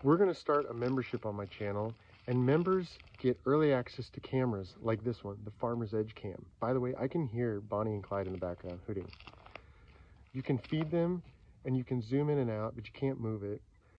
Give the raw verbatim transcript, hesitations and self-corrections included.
We're going to start a membership on my channel, and members get early access to cameras like this one, the Farmer's Edge Cam. By the way, I can hear Bonnie and Clyde in the background hooting. You can feed them and you can zoom in and out, but you can't move it.